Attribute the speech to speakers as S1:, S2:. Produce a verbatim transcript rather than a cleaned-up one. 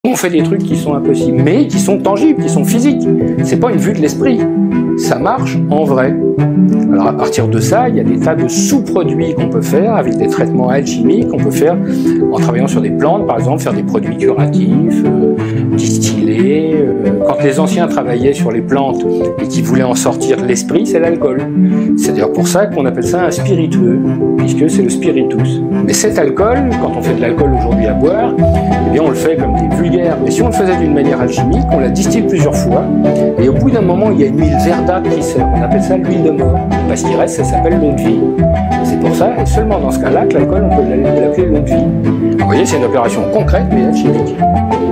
S1: On fait des trucs qui sont impossibles, mais qui sont tangibles, qui sont physiques. C'est pas une vue de l'esprit. Ça marche en vrai. Alors à partir de ça, il y a des tas de sous-produits qu'on peut faire avec des traitements alchimiques qu'on peut faire en travaillant sur des plantes, par exemple, faire des produits curatifs, euh, distillés. Euh, quand les anciens travaillaient sur les plantes et qu'ils voulaient en sortir l'esprit, c'est l'alcool. C'est d'ailleurs pour ça qu'on appelle ça un spiritueux, puisque c'est le spiritus. Mais cet alcool, quand on fait de l'alcool aujourd'hui à boire, eh bien on le fait comme des vulgaires. Mais si on le faisait d'une manière alchimique, on la distille plusieurs fois, et au bout d'un moment, il y a une huile verdâtre qui sort. On appelle ça l'huile de mort. Parce qu'il reste, ça s'appelle l'eau de vie. C'est pour ça, et seulement dans ce cas-là, que l'alcool, on peut l'appeler l'eau de vie. Vous voyez, c'est une opération concrète, mais alchimique.